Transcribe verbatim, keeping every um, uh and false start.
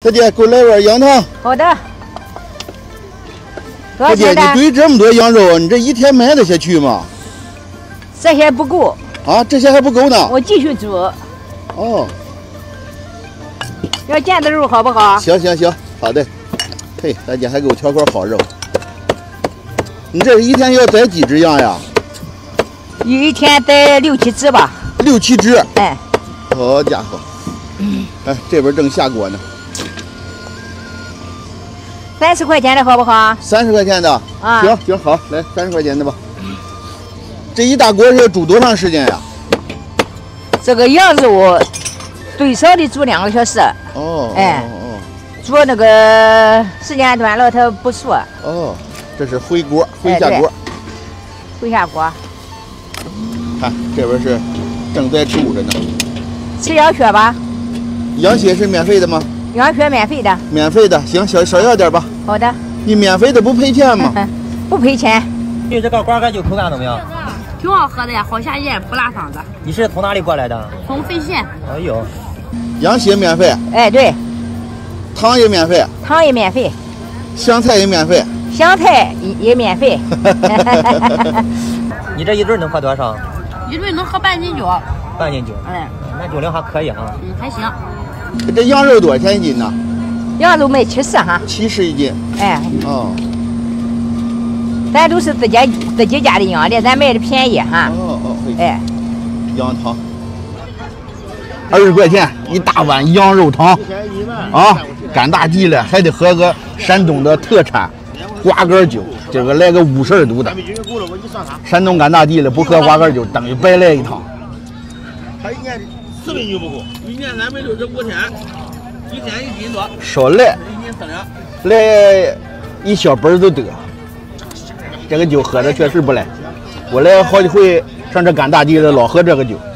大姐，给我来碗羊汤。 好的。多大姐，你少钱的？ 堆这么多羊肉，你这一天买得下去吗？ 这些不够， 啊，这些还不够呢。 我继续煮。 哦， 要腱子肉好不好？ 行行行，好的。嘿，大姐还给我挑块好肉。你这一天要宰几只羊呀？ 一天得六七只吧。 六七只。 哎。 好家伙！哎，这边正下锅呢。 三十块钱的好不好？ 三十块钱的。 啊。 行行好，来三十块钱的吧。这一大锅是要煮多长时间呀？ 这个羊肉最少得煮两个小时。 哦。 哎。 哦。 煮那个时间短了它不熟。 哦，这是回锅，回下锅。 回下锅。 看这边是正在煮着呢。 吃羊血吧？ 羊血是免费的吗？ 羊血免费的。 免费的，行，少少要点吧。 好的。 你免费的不赔钱吗？ 不赔钱。 对这个瓜干酒口感怎么样？ 挺好喝的呀，好下咽，不辣嗓子。 你是从哪里过来的？ 从费县。 哎呦， 羊血免费。 哎，对。 汤也免费。 汤也免费。 香菜也免费。 香菜也也免费。 你这一顿能喝多少？ 一顿能喝半斤酒。 半斤酒。 哎， 那酒量还可以啊。 嗯，还行。 这羊肉多少钱一斤呢？ 羊肉卖七十哈。 七十一斤。 哎。 哦。 咱都是自己自己家的羊的，咱卖的便宜哈。 哦哦。 哎。 羊汤。二十块钱一大碗羊肉汤。啊，赶大集了还得喝个山东的特产瓜干酒，这个来个五十二度的。山东赶大集了，不喝瓜干酒等于白来一趟。 他一年四斤就不够，一年三百六十五天，一天一斤多。 少来， 一斤四两， 来一小本都得。这个酒喝的确实不赖，我来好几回上这赶大集了，老喝这个酒。